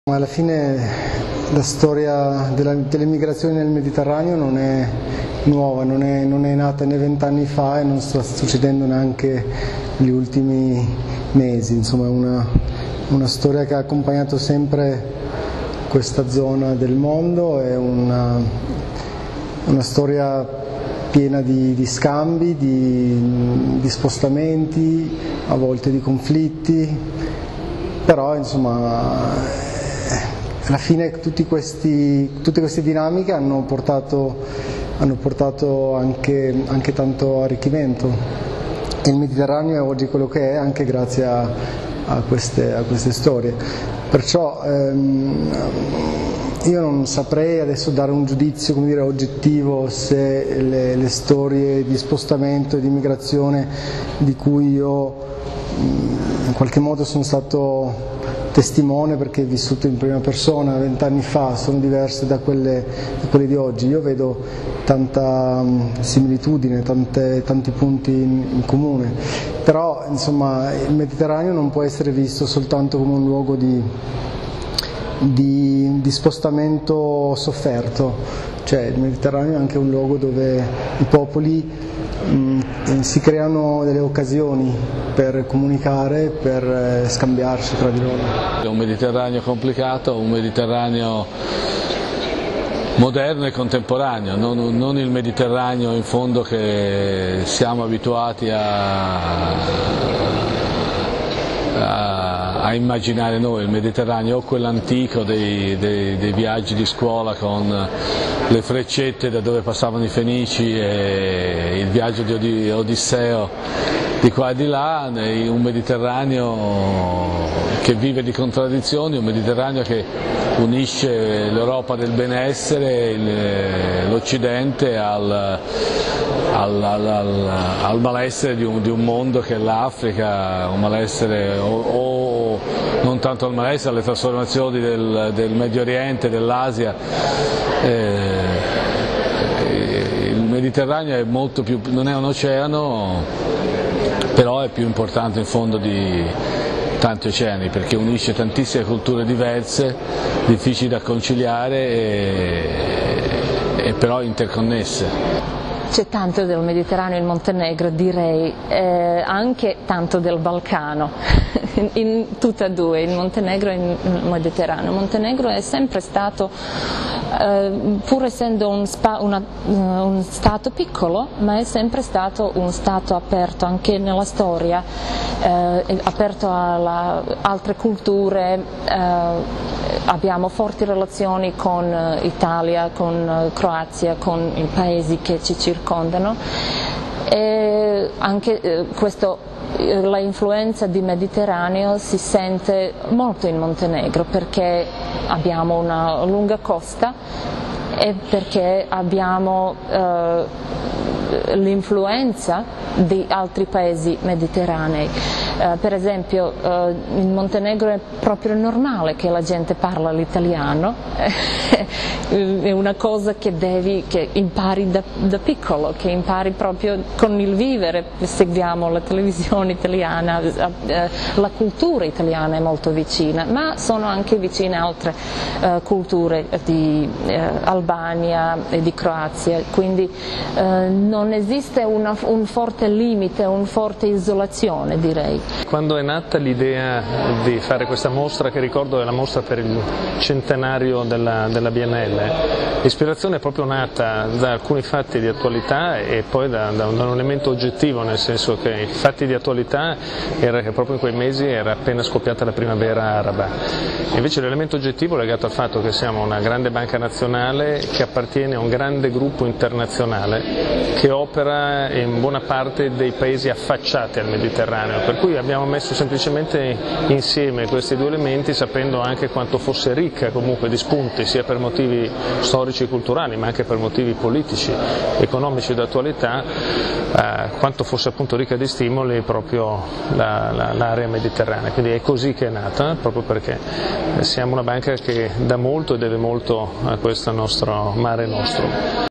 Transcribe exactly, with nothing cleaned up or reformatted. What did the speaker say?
Alla fine la storia delle migrazioni nel Mediterraneo non è nuova, non è, non è nata né vent'anni fa e non sta succedendo neanche negli ultimi mesi, insomma è una, una storia che ha accompagnato sempre questa zona del mondo, è una, una storia piena di, di scambi, di, di spostamenti, a volte di conflitti, però insomma alla fine tutti questi, tutte queste dinamiche hanno portato, hanno portato anche, anche tanto arricchimento e il Mediterraneo è oggi quello che è anche grazie a, a, queste, a queste storie. Perciò ehm, io non saprei adesso dare un giudizio, come dire, oggettivo se le, le storie di spostamento e di migrazione di cui io in qualche modo sono stato testimone, perché vissuto in prima persona vent'anni fa, sono diverse da quelle, da quelle di oggi. Io vedo tanta similitudine, tante, tanti punti in, in comune, però insomma il Mediterraneo non può essere visto soltanto come un luogo di, di, di spostamento sofferto, cioè il Mediterraneo è anche un luogo dove i popoli si creano delle occasioni per comunicare, per scambiarsi tra di loro. È un Mediterraneo complicato, un Mediterraneo moderno e contemporaneo, non, non il Mediterraneo in fondo che siamo abituati a, a, a immaginare noi, il Mediterraneo o quello antico dei, dei, dei viaggi di scuola con le freccette da dove passavano i Fenici e il viaggio di Odisseo di qua e di là, un Mediterraneo che vive di contraddizioni, un Mediterraneo che unisce l'Europa del benessere, l'Occidente al, al, al, al, al malessere di un, di un mondo che è l'Africa, un malessere o, o non tanto al malessere, alle trasformazioni del, del Medio Oriente, dell'Asia. Eh, il Mediterraneo è molto più, non è un oceano, però è più importante in fondo di tanti oceani, perché unisce tantissime culture diverse, difficili da conciliare e, e però interconnesse. C'è tanto del Mediterraneo in Montenegro, direi, eh, anche tanto del Balcano, in tutte e due, in Montenegro e in Mediterraneo. Montenegro è sempre stato, eh, pur essendo un, spa, una, un stato piccolo, ma è sempre stato un stato aperto anche nella storia, eh, aperto a altre culture. Eh, abbiamo forti relazioni con Italia, con Croazia, con i paesi che ci circondano e anche eh, questo, la influenza di Mediterraneo si sente molto in Montenegro perché abbiamo una lunga costa e perché abbiamo eh, l'influenza di altri paesi mediterranei. Uh, per esempio uh, in Montenegro è proprio normale che la gente parla l'italiano, è una cosa che devi, che impari da, da piccolo, che impari proprio con il vivere, seguiamo la televisione italiana, uh, la cultura italiana è molto vicina, ma sono anche vicine altre uh, culture di uh, Albania e di Croazia, quindi uh, non esiste una, un forte limite, una forte isolazione, direi. Quando è nata l'idea di fare questa mostra, che ricordo è la mostra per il centenario della, della Biennale, l'ispirazione è proprio nata da alcuni fatti di attualità e poi da, da, un, da un elemento oggettivo, nel senso che i fatti di attualità era che proprio in quei mesi era appena scoppiata la primavera araba. Invece l'elemento oggettivo è legato al fatto che siamo una grande banca nazionale che appartiene a un grande gruppo internazionale che opera in buona parte dei paesi affacciati al Mediterraneo, per cui abbiamo messo semplicemente insieme questi due elementi sapendo anche quanto fosse ricca comunque di spunti, sia per motivi storici e culturali ma anche per motivi politici, economici e d'attualità, eh, quanto fosse appunto ricca di stimoli proprio la, la, l'area mediterranea. Quindi è così che è nata, proprio perché siamo una banca che dà molto e deve molto a questo nostro Mare Nostrum.